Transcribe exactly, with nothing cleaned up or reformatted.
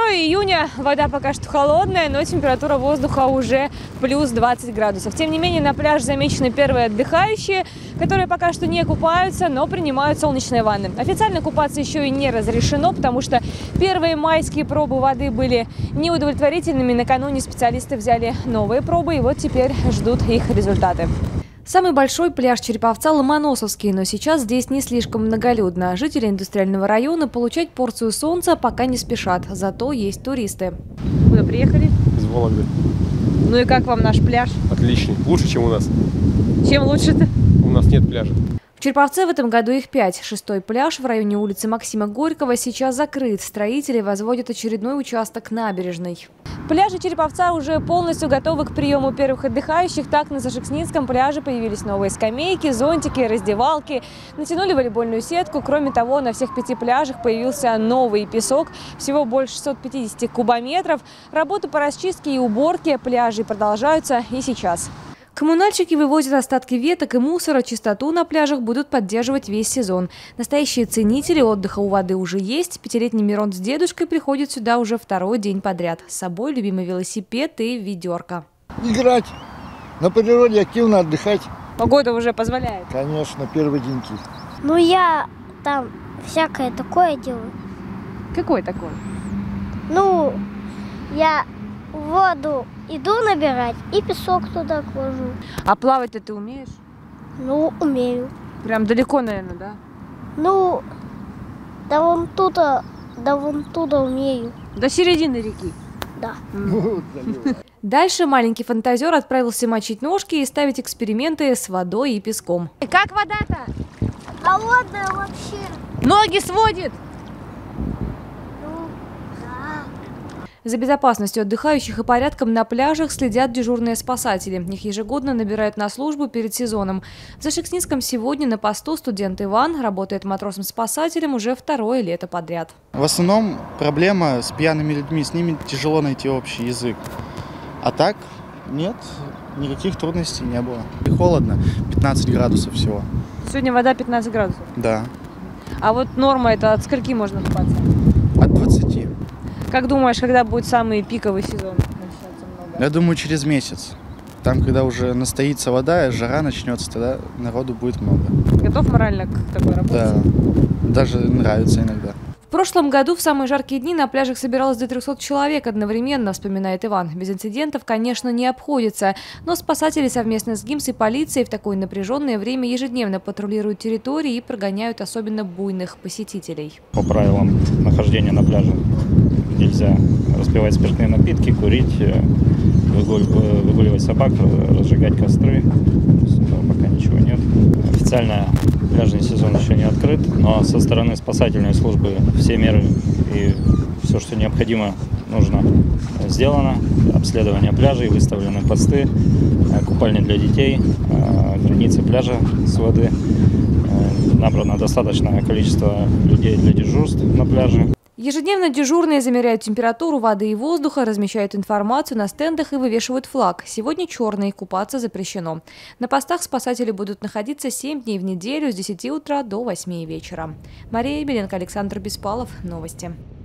второе июня, вода пока что холодная, но температура воздуха уже плюс двадцать градусов. Тем не менее, на пляже замечены первые отдыхающие, которые пока что не купаются, но принимают солнечные ванны. Официально купаться еще и не разрешено, потому что первые майские пробы воды были неудовлетворительными. Накануне специалисты взяли новые пробы, и вот теперь ждут их результаты. Самый большой пляж Череповца – Ломоносовский, но сейчас здесь не слишком многолюдно. Жители индустриального района получать порцию солнца пока не спешат, зато есть туристы. Куда приехали? Из Вологды. Ну и как вам наш пляж? Отличный. Лучше, чем у нас. Чем лучше-то? У нас нет пляжа. В Череповце в этом году их пять. Шестой пляж в районе улицы Максима Горького сейчас закрыт. Строители возводят очередной участок набережной. Пляжи Череповца уже полностью готовы к приему первых отдыхающих. Так, на Зашекснинском пляже появились новые скамейки, зонтики, раздевалки. Натянули волейбольную сетку. Кроме того, на всех пяти пляжах появился новый песок. Всего больше шестисот пятидесяти кубометров. Работы по расчистке и уборке пляжей продолжаются и сейчас. Коммунальщики вывозят остатки веток и мусора. Чистоту на пляжах будут поддерживать весь сезон. Настоящие ценители отдыха у воды уже есть. Пятилетний Мирон с дедушкой приходит сюда уже второй день подряд. С собой любимый велосипед и ведерко. Играть, на природе активно отдыхать. Погода уже позволяет? Конечно, первые деньки. Ну я там всякое такое делаю. Какое такое? Ну, я воду иду набирать и песок туда кладу. А плавать-то ты умеешь? Ну, умею. Прям далеко, наверное, да? Ну, да вон туда, да вон туда умею. До середины реки? Да. Дальше маленький фантазер отправился мочить ножки и ставить эксперименты с водой и песком. И как вода-то? Холодная вообще. Ноги сводит! За безопасностью отдыхающих и порядком на пляжах следят дежурные спасатели. Их ежегодно набирают на службу перед сезоном. В Зашекснинском сегодня на посту студент Иван работает матросом-спасателем уже второе лето подряд. В основном проблема с пьяными людьми, с ними тяжело найти общий язык. А так нет, никаких трудностей не было. И холодно, пятнадцать градусов всего. Сегодня вода пятнадцать градусов? Да. А вот норма это от скольки можно купаться? От двадцати. Как думаешь, когда будет самый пиковый сезон? Я думаю, через месяц. Там, когда уже настоится вода, жара начнется, тогда народу будет много. Готов морально к такой работе? Да, даже нравится иногда. В прошлом году в самые жаркие дни на пляжах собиралось до трёхсот человек одновременно, вспоминает Иван. Без инцидентов, конечно, не обходится. Но спасатели совместно с ГИМС и полицией в такое напряженное время ежедневно патрулируют территории и прогоняют особенно буйных посетителей. По правилам нахождения на пляже нельзя распивать спиртные напитки, курить, выгуливать собак, разжигать костры. Пока ничего нет. Официально пляжный сезон еще не открыт, но со стороны спасательной службы все меры и все, что необходимо, нужно сделано. Обследование пляжей, выставлены посты, купальни для детей, границы пляжа с воды. Набрано достаточное количество людей для дежурств на пляже. Ежедневно дежурные замеряют температуру воды и воздуха, размещают информацию на стендах и вывешивают флаг. Сегодня черный, купаться запрещено. На постах спасатели будут находиться семь дней в неделю с десяти утра до восьми вечера. Мария Беленко, Александр Беспалов. Новости.